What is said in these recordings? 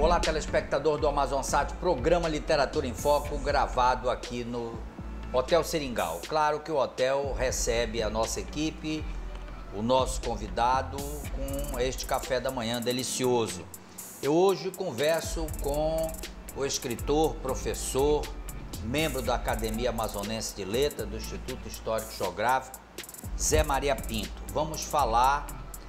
Olá, telespectador do Amazonsat, programa Literatura em Foco, gravado aqui no Hotel Seringal. Claro que o hotel recebe a nossa equipe, o nosso convidado, com este café da manhã delicioso. Eu hoje converso com o escritor, professor, membro da Academia Amazonense de Letras, do Instituto Histórico Geográfico, Zé Maria Pinto. Vamos falar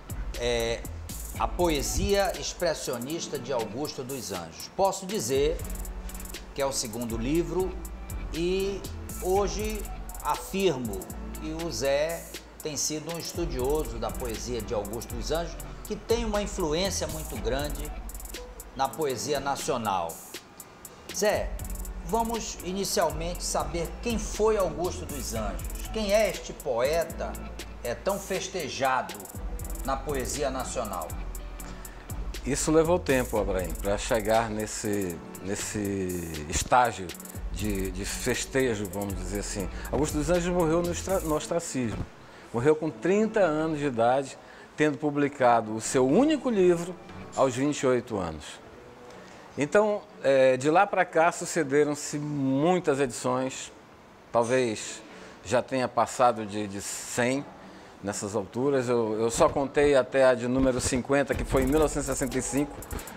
a poesia expressionista de Augusto dos Anjos. Posso dizer que é o segundo livro e hoje afirmo que o Zé tem sido um estudioso da poesia de Augusto dos Anjos, que tem uma influência muito grande na poesia nacional. Zé, vamos inicialmente saber quem foi Augusto dos Anjos. Quem é este poeta tão festejado na poesia nacional? Isso levou tempo, Abraim, para chegar nesse estágio de festejo, vamos dizer assim. Augusto dos Anjos morreu no ostracismo. Morreu com 30 anos de idade, tendo publicado o seu único livro aos 28 anos. Então, de lá para cá, sucederam-se muitas edições, talvez já tenha passado de 100 nessas alturas. Eu só contei até a de número 50, que foi em 1965,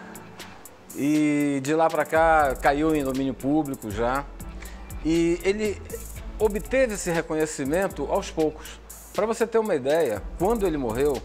e de lá para cá caiu em domínio público já. E ele obteve esse reconhecimento aos poucos. Para você ter uma ideia, quando ele morreu,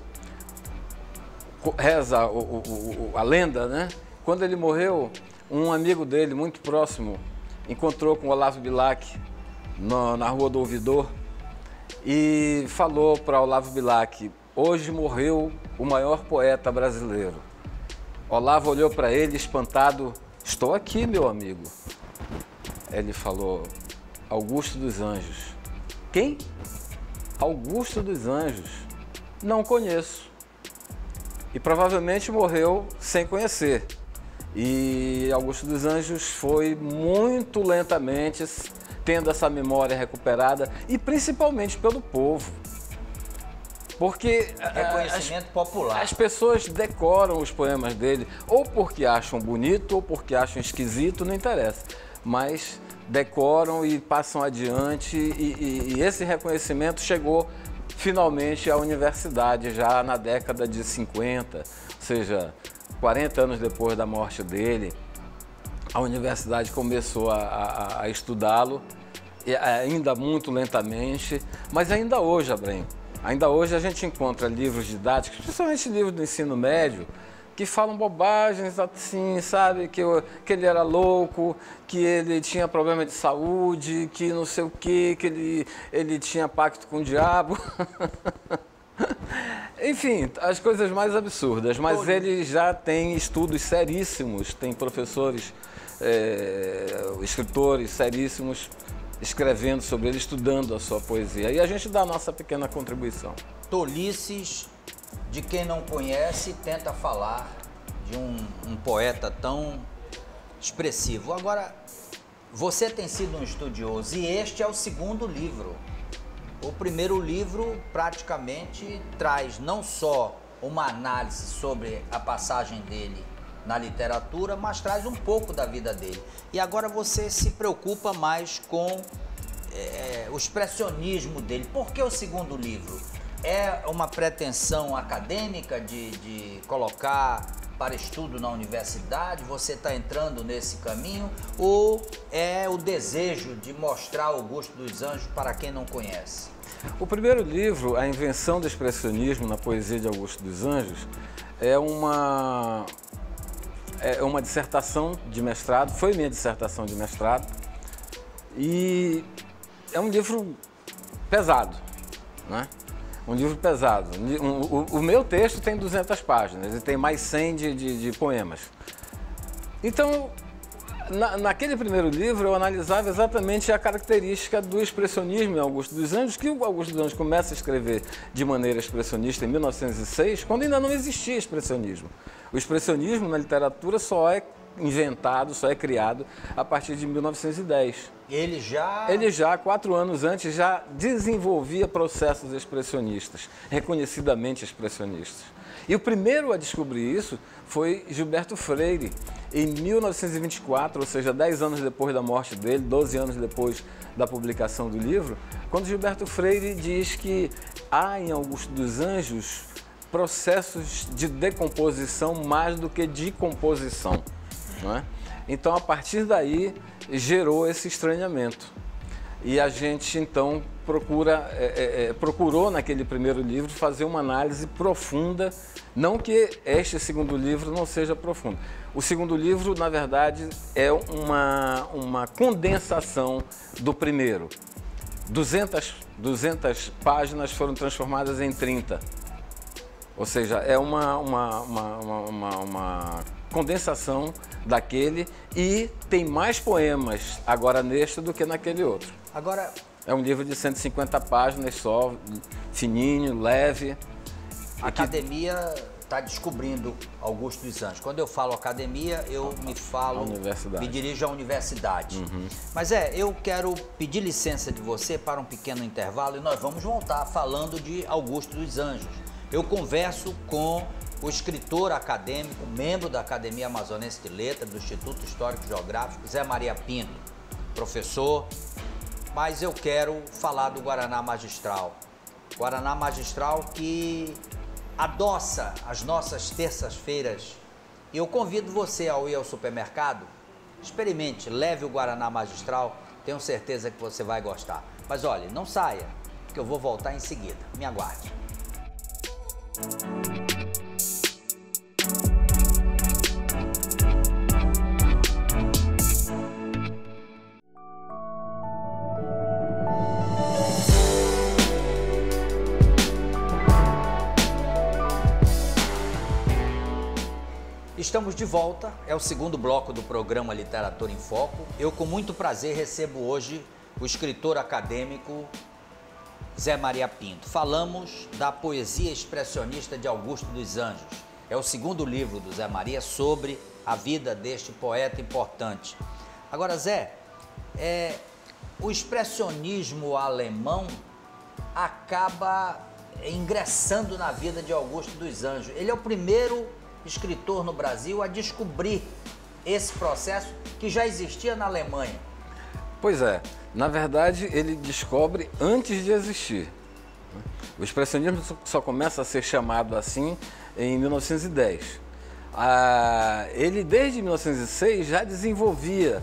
reza a lenda, né? Quando ele morreu, um amigo dele, muito próximo, encontrou com Olavo Bilac na Rua do Ouvidor e falou para Olavo Bilac: hoje morreu o maior poeta brasileiro. Olavo olhou para ele espantado: estou aqui, meu amigo. Ele falou: Augusto dos Anjos. Quem? Augusto dos Anjos. Não conheço. E provavelmente morreu sem conhecer. E Augusto dos Anjos foi muito lentamente tendo essa memória recuperada, e principalmente pelo povo. Porque reconhecimento popular. As pessoas decoram os poemas dele, ou porque acham bonito, ou porque acham esquisito, não interessa. Mas decoram e passam adiante, e esse reconhecimento chegou finalmente à universidade, já na década de 50, ou seja, 40 anos depois da morte dele. A universidade começou a estudá-lo, ainda muito lentamente, mas ainda hoje, Abraim, ainda hoje a gente encontra livros didáticos, principalmente livros do ensino médio, que falam bobagens assim, sabe, que ele era louco, que ele tinha problema de saúde, que não sei o quê, que ele tinha pacto com o diabo. Enfim, as coisas mais absurdas, mas ele já tem estudos seríssimos, tem professores, escritores seríssimos escrevendo sobre ele, estudando a sua poesia. E a gente dá a nossa pequena contribuição. Tolices de quem não conhece tenta falar de um poeta tão expressivo. Agora, você tem sido um estudioso e este é o segundo livro. O primeiro livro praticamente traz não só uma análise sobre a passagem dele na literatura, mas traz um pouco da vida dele. E agora você se preocupa mais com o expressionismo dele. Por que o segundo livro? É uma pretensão acadêmica de colocar para estudo na universidade? Você está entrando nesse caminho? Ou é o desejo de mostrar Augusto dos Anjos para quem não conhece? O primeiro livro, A Invenção do Expressionismo na Poesia de Augusto dos Anjos, é uma dissertação de mestrado, foi minha dissertação de mestrado, e é um livro pesado, né? Um livro pesado. O meu texto tem 200 páginas e tem mais 100 de poemas. Então, naquele primeiro livro, eu analisava exatamente a característica do expressionismo em Augusto dos Anjos, que o Augusto dos Anjos começa a escrever de maneira expressionista em 1906, quando ainda não existia expressionismo. O expressionismo na literatura só é inventado, só é criado a partir de 1910. Ele já, 4 anos antes, já desenvolvia processos expressionistas, reconhecidamente expressionistas. E o primeiro a descobrir isso foi Gilberto Freire, em 1924, ou seja, 10 anos depois da morte dele, 12 anos depois da publicação do livro, quando Gilberto Freire diz que há em Augusto dos Anjos processos de decomposição mais do que de composição, não é? Então, a partir daí, gerou esse estranhamento. E a gente, então, procurou naquele primeiro livro fazer uma análise profunda, não que este segundo livro não seja profundo. O segundo livro, na verdade, é uma condensação do primeiro. 200 páginas foram transformadas em 30. Ou seja, é uma condensação daquele e tem mais poemas agora neste do que naquele outro. Agora, é um livro de 150 páginas só, fininho, leve. A academia está descobrindo Augusto dos Anjos. Quando eu falo academia, eu me dirijo à universidade. Mas eu quero pedir licença de você para um pequeno intervalo e nós vamos voltar falando de Augusto dos Anjos. Eu converso com o escritor acadêmico, membro da Academia Amazonense de Letras, do Instituto Histórico e Geográfico, Zé Maria Pinto, professor, mas eu quero falar do Guaraná Magistral. Guaraná Magistral que adoça as nossas terças-feiras. E eu convido você a ir ao supermercado, experimente, leve o Guaraná Magistral, tenho certeza que você vai gostar. Mas olha, não saia, porque eu vou voltar em seguida. Me aguarde. Estamos de volta, é o segundo bloco do programa Literatura em Foco. Eu, com muito prazer, recebo hoje o escritor acadêmico Zé Maria Pinto. Falamos da poesia expressionista de Augusto dos Anjos. É o segundo livro do Zé Maria sobre a vida deste poeta importante. Agora, Zé, o expressionismo alemão acaba ingressando na vida de Augusto dos Anjos. Ele é o primeiro escritor no Brasil a descobrir esse processo que já existia na Alemanha. Pois é, na verdade ele descobre antes de existir. O expressionismo só começa a ser chamado assim em 1910. Ele desde 1906 já desenvolvia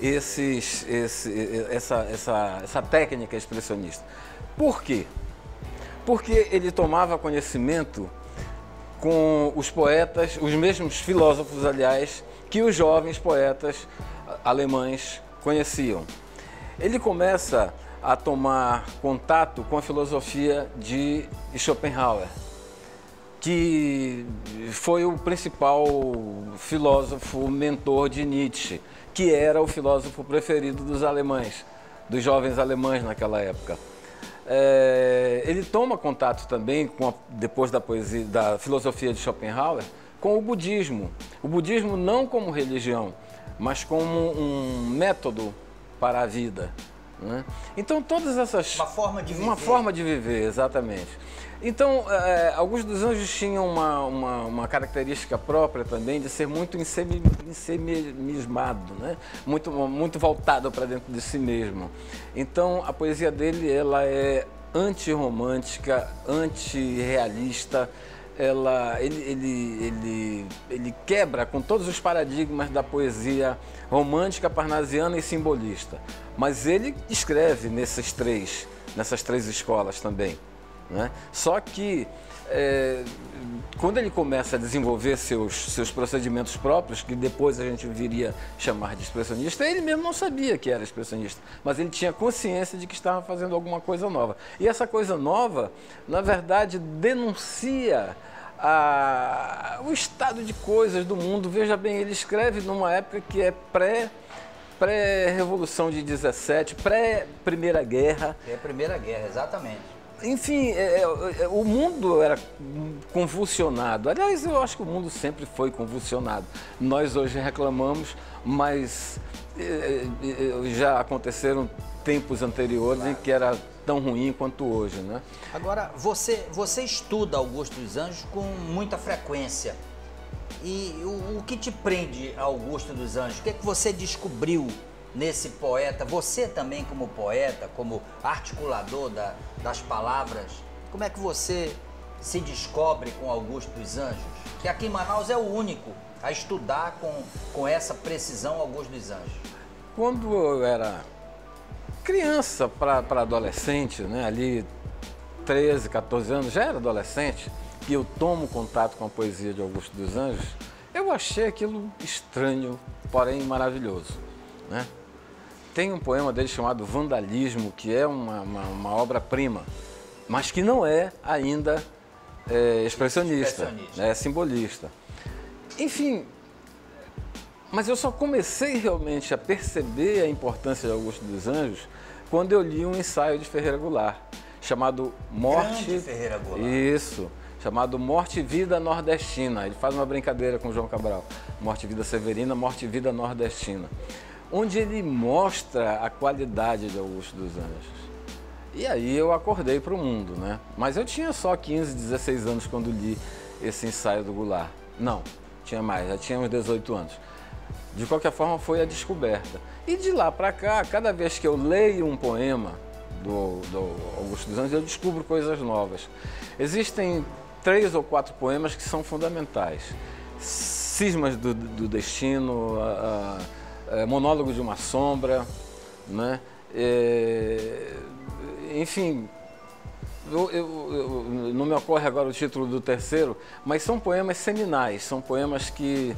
essa técnica expressionista. Por quê? Porque ele tomava conhecimento com os poetas, os mesmos filósofos, aliás, que os jovens poetas alemães conheciam. Ele começa a tomar contato com a filosofia de Schopenhauer, que foi o principal filósofo mentor de Nietzsche, que era o filósofo preferido dos alemães, dos jovens alemães naquela época. Ele toma contato também, depois da poesia, da filosofia de Schopenhauer, com o budismo. O budismo não como religião, mas como um método para a vida, né? Então todas essas... Uma forma de viver. Uma forma de viver, exatamente. Então, Augusto dos Anjos tinha uma característica própria também de ser muito ensimismado, né? Muito voltado para dentro de si mesmo. Então, a poesia dele ela é antirromântica, antirrealista. Ele quebra com todos os paradigmas da poesia romântica, parnasiana e simbolista. Mas ele escreve nessas três escolas também, né? Só que quando ele começa a desenvolver seus procedimentos próprios, que depois a gente viria chamar de expressionista, ele mesmo não sabia que era expressionista, mas ele tinha consciência de que estava fazendo alguma coisa nova. E essa coisa nova, na verdade, denuncia o estado de coisas do mundo. Veja bem, ele escreve numa época que é pré-revolução de 17, pré-Primeira Guerra. É a Primeira Guerra, exatamente. Enfim, o mundo era convulsionado. Aliás, eu acho que o mundo sempre foi convulsionado. Nós hoje reclamamos, mas já aconteceram tempos anteriores, claro, em que era tão ruim quanto hoje, né? Agora, você estuda Augusto dos Anjos com muita frequência. E o que te prende a Augusto dos Anjos? O que é que você descobriu nesse poeta? Você também como poeta, como articulador das palavras, como é que você se descobre com Augusto dos Anjos? Que aqui em Manaus é o único a estudar com essa precisão Augusto dos Anjos. Quando eu era criança para adolescente, né, ali 13, 14 anos, já era adolescente, e eu tomo contato com a poesia de Augusto dos Anjos, eu achei aquilo estranho, porém maravilhoso, né? Tem um poema dele chamado Vandalismo, que é uma obra-prima, mas que não é ainda expressionista, é simbolista. Enfim, mas eu só comecei realmente a perceber a importância de Augusto dos Anjos quando eu li um ensaio de Ferreira Goulart, chamado Morte... Grande Ferreira Goulart. Isso, chamado Morte e Vida Nordestina. Ele faz uma brincadeira com o João Cabral. Morte e Vida Severina, Morte e Vida Nordestina. Onde ele mostra a qualidade de Augusto dos Anjos. E aí eu acordei para o mundo, né? Mas eu tinha só 15, 16 anos quando li esse ensaio do Goulart. Não, tinha mais, já tinha uns 18 anos. De qualquer forma, foi a descoberta. E de lá para cá, cada vez que eu leio um poema do Augusto dos Anjos, eu descubro coisas novas. Existem 3 ou 4 poemas que são fundamentais. Cismas do Destino, Monólogo de uma Sombra, né? Enfim, não me ocorre agora o título do terceiro, mas são poemas seminais, são poemas que,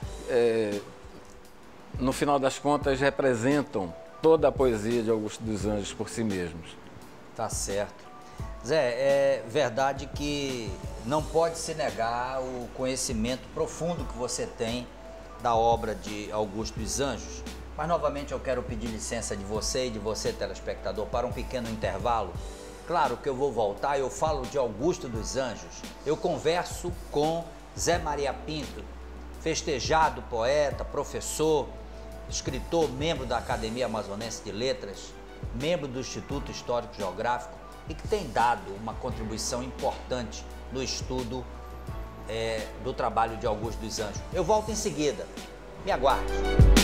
no final das contas, representam toda a poesia de Augusto dos Anjos por si mesmos. Tá certo. Zé, é verdade que não pode se negar o conhecimento profundo que você tem da obra de Augusto dos Anjos. Mas, novamente, eu quero pedir licença de você e de você, telespectador, para um pequeno intervalo. Claro que eu vou voltar, eu falo de Augusto dos Anjos, eu converso com Zé Maria Pinto, festejado poeta, professor, escritor, membro da Academia Amazonense de Letras, membro do Instituto Histórico Geográfico e que tem dado uma contribuição importante no estudo do trabalho de Augusto dos Anjos. Eu volto em seguida, me aguarde.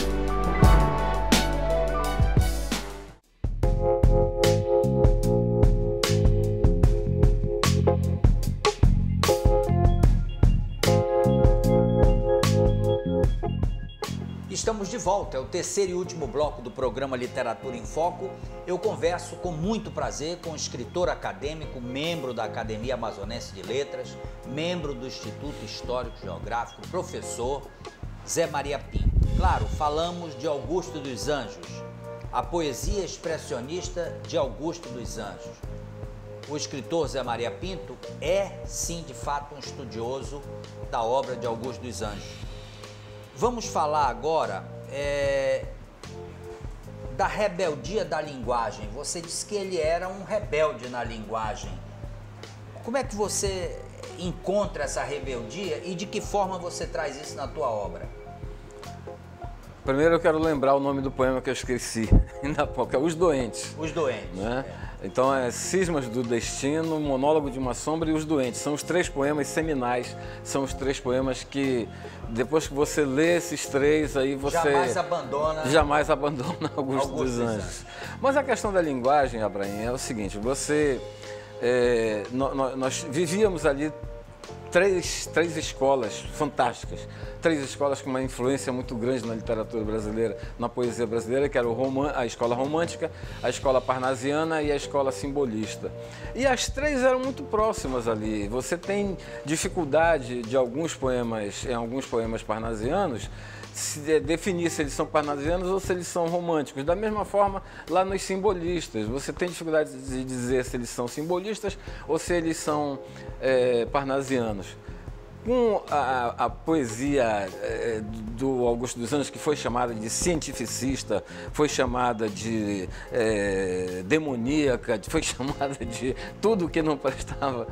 Estamos de volta, é o terceiro e último bloco do programa Literatura em Foco. Eu converso com muito prazer com o escritor acadêmico, membro da Academia Amazonense de Letras, membro do Instituto Histórico Geográfico, professor Zé Maria Pinto. Claro, falamos de Augusto dos Anjos, a poesia expressionista de Augusto dos Anjos. O escritor Zé Maria Pinto é, sim, de fato, um estudioso da obra de Augusto dos Anjos. Vamos falar agora da rebeldia da linguagem. Você disse que ele era um rebelde na linguagem. Como é que você encontra essa rebeldia e de que forma você traz isso na tua obra? Primeiro eu quero lembrar o nome do poema que eu esqueci, que é Os Doentes. Os Doentes. Né? Então é Cismas do Destino, Monólogo de uma Sombra e Os Doentes. São os 3 poemas seminais, são os 3 poemas que, depois que você lê esses 3, aí você... Jamais abandona Augusto dos Anjos. Mas a questão da linguagem, Abraim, é o seguinte, nós vivíamos ali três escolas fantásticas, 3 escolas com uma influência muito grande na literatura brasileira, na poesia brasileira, que era a escola romântica, a escola parnasiana e a escola simbolista. E as 3 eram muito próximas ali. Você tem dificuldade de em alguns poemas parnasianos, definir se eles são parnasianos ou se eles são românticos. Da mesma forma, lá nos simbolistas, você tem dificuldade de dizer se eles são simbolistas ou se eles são parnasianos. Com a poesia do Augusto dos Anjos, que foi chamada de cientificista, foi chamada de demoníaca, foi chamada de tudo que não prestava,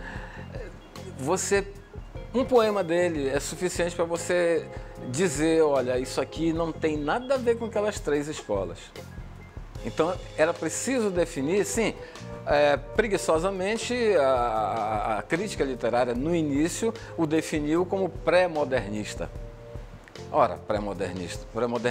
um poema dele é suficiente para você dizer, olha, isso aqui não tem nada a ver com aquelas 3 escolas. Então, era preciso definir, sim, Preguiçosamente, a crítica literária, no início, o definiu como pré-modernista. Ora, pré-modernista.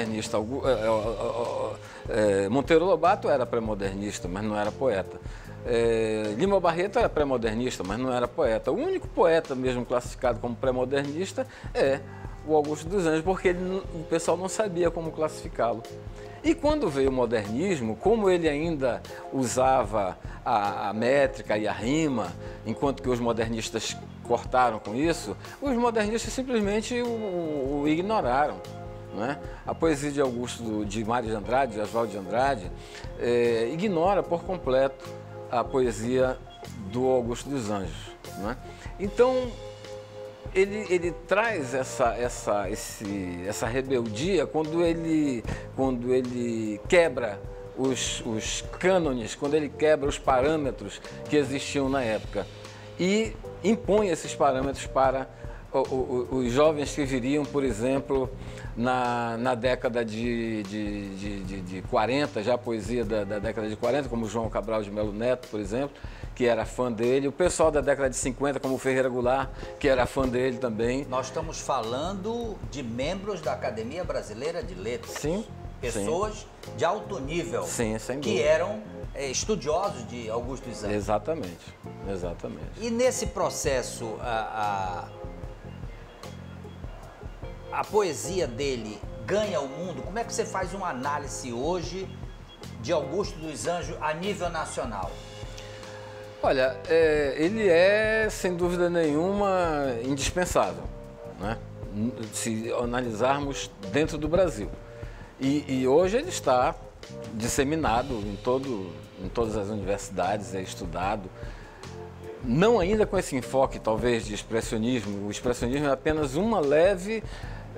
Monteiro Lobato era pré-modernista, mas não era poeta. Lima Barreto era pré-modernista, mas não era poeta. O único poeta mesmo classificado como pré-modernista é o Augusto dos Anjos, porque o pessoal não sabia como classificá-lo. E quando veio o modernismo, como ele ainda usava a métrica e a rima, enquanto que os modernistas cortaram com isso, os modernistas simplesmente o ignoraram. Né? A poesia de Augusto, de Mário de Andrade, de Oswald de Andrade, ignora por completo a poesia do Augusto dos Anjos. Né? Então, ele traz essa rebeldia quando ele quebra os cânones, quando ele quebra os parâmetros que existiam na época e impõe esses parâmetros para os jovens que viriam, por exemplo, na década de 40, já a poesia da década de 40, como João Cabral de Melo Neto, por exemplo, que era fã dele, o pessoal da década de 50, como o Ferreira Goulart, que era fã dele também. Nós estamos falando de membros da Academia Brasileira de Letras. Sim. Pessoas de alto nível, sim, sem que dúvida. eram estudiosos de Augusto dos Anjos. Exatamente, exatamente. E nesse processo, a poesia dele ganha o mundo? Como é que você faz uma análise hoje de Augusto dos Anjos a nível nacional? Olha, ele é, sem dúvida nenhuma, indispensável, né? Se analisarmos dentro do Brasil. E hoje ele está disseminado em todas as universidades, é estudado. Não ainda com esse enfoque, talvez, de expressionismo. O expressionismo é apenas uma leve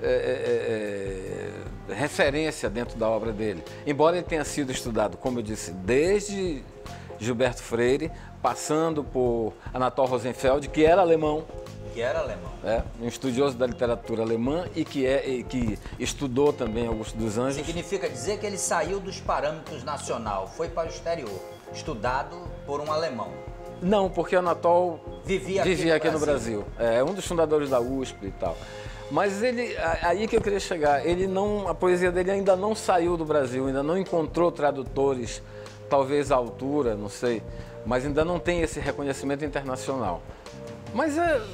referência dentro da obra dele. Embora ele tenha sido estudado, como eu disse, desde Gilberto Freire, passando por Anatole Rosenfeld, que era alemão. Um estudioso da literatura alemã e que estudou também Augusto dos Anjos. Significa dizer que ele saiu dos parâmetros nacional, foi para o exterior, estudado por um alemão. Não, porque Anatole vivia aqui no Brasil. É um dos fundadores da USP e tal. Mas aí que eu queria chegar, a poesia dele ainda não saiu do Brasil, ainda não encontrou tradutores, talvez à altura, não sei, mas ainda não tem esse reconhecimento internacional. Mas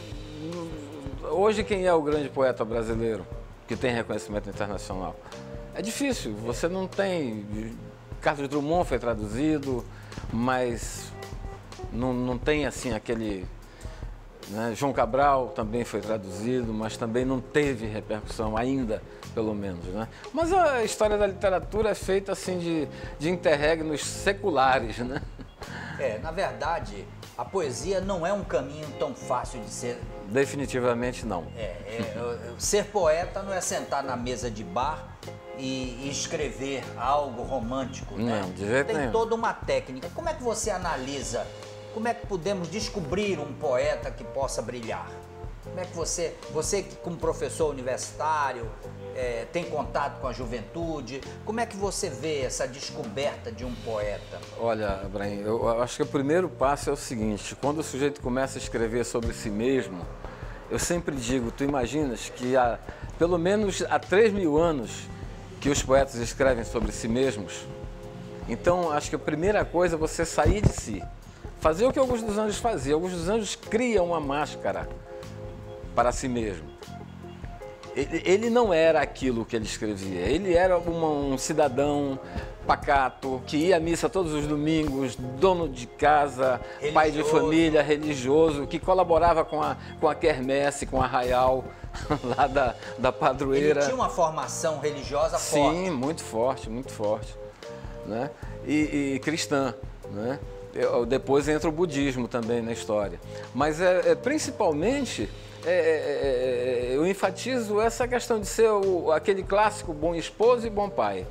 hoje quem é o grande poeta brasileiro que tem reconhecimento internacional? É difícil, você não tem. Carlos Drummond foi traduzido, mas não tem assim aquele. Né? João Cabral também foi traduzido, mas também não teve repercussão ainda, pelo menos. Né? Mas a história da literatura é feita assim de interregnos seculares. Né? Na verdade, a poesia não é um caminho tão fácil de ser. Definitivamente não. Ser poeta não é sentar na mesa de bar e escrever algo romântico. Não, né? de jeito nenhum. nenhum. Tem toda uma técnica. Como é que você analisa? Como é que podemos descobrir um poeta que possa brilhar? Como é que você como professor universitário, tem contato com a juventude, como é que você vê essa descoberta de um poeta? Olha, Abraham, eu acho que o primeiro passo é o seguinte: quando o sujeito começa a escrever sobre si mesmo, eu sempre digo, tu imaginas que pelo menos há 3.000 anos que os poetas escrevem sobre si mesmos? Então, acho que a primeira coisa é você sair de si. Fazer o que Augusto dos Anjos fazia. Augusto dos Anjos cria uma máscara para si mesmo. Ele não era aquilo que ele escrevia. Ele era um cidadão pacato, que ia à missa todos os domingos, dono de casa, religioso. Pai de família, religioso, que colaborava com a quermesse, com a arraial lá da padroeira. Ele tinha uma formação religiosa forte. Sim, muito forte, muito forte. Né? E cristã, né? Depois entra o budismo também na história. Mas principalmente eu enfatizo essa questão de ser aquele clássico bom esposo e bom pai.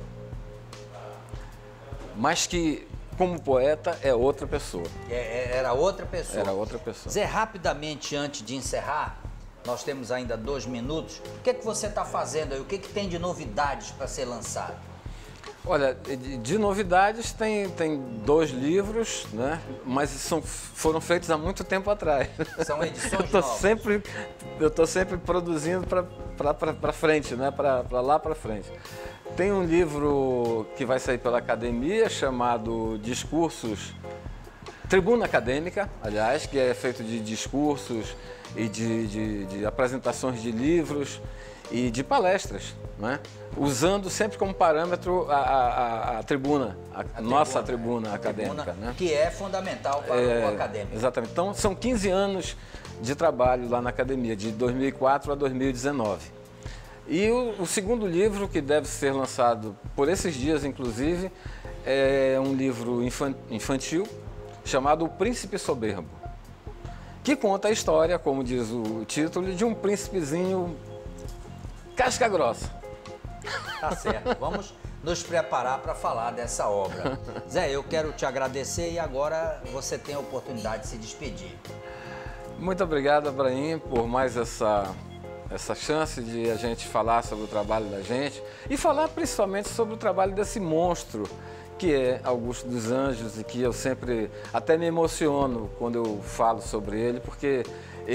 Mas que, como poeta, é outra pessoa. Era outra pessoa. Era outra pessoa. Zé, rapidamente, antes de encerrar, nós temos ainda 2 minutos. O que é que você está fazendo aí? O que tem de novidades para ser lançado? Olha, de novidades tem 2 livros, né? Mas foram feitos há muito tempo atrás. São edições novas. Eu estou sempre produzindo para frente, né? Para lá para frente. Tem um livro que vai sair pela academia chamado Discursos, Tribuna Acadêmica, aliás, que é feito de discursos e de apresentações de livros e de palestras, né? Usando sempre como parâmetro a tribuna, a nossa tribuna acadêmica. Tribuna, né? Que é fundamental para o acadêmico. Exatamente. Então, são 15 anos de trabalho lá na academia, de 2004 a 2019. E o segundo livro, que deve ser lançado por esses dias, inclusive, é um livro infantil chamado O Príncipe Soberbo, que conta a história, como diz o título, de um príncipezinho casca grossa. Tá certo, vamos nos preparar para falar dessa obra. Zé, eu quero te agradecer e agora você tem a oportunidade de se despedir. Muito obrigado, Abraim, por mais essa chance de a gente falar sobre o trabalho da gente e falar principalmente sobre o trabalho desse monstro que é Augusto dos Anjos, e que eu sempre até me emociono quando eu falo sobre ele, porque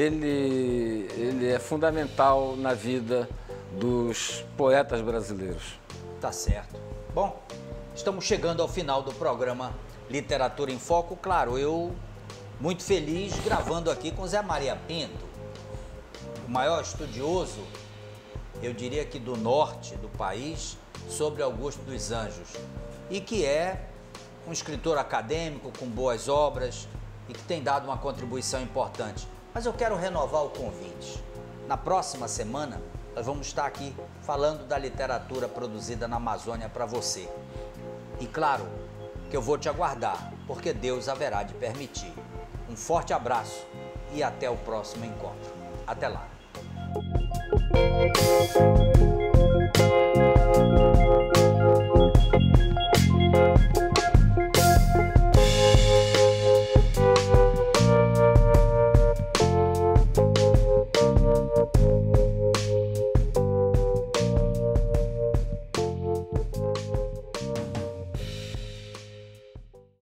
ele é fundamental na vida dos poetas brasileiros. Tá certo. Bom, estamos chegando ao final do programa Literatura em Foco. Claro, eu muito feliz gravando aqui com Zé Maria Pinto, o maior estudioso, eu diria que do norte do país, sobre Augusto dos Anjos, e que é um escritor acadêmico com boas obras e que tem dado uma contribuição importante. Mas eu quero renovar o convite. Na próxima semana, nós vamos estar aqui falando da literatura produzida na Amazônia para você. E claro que eu vou te aguardar, porque Deus haverá de permitir. Um forte abraço e até o próximo encontro. Até lá.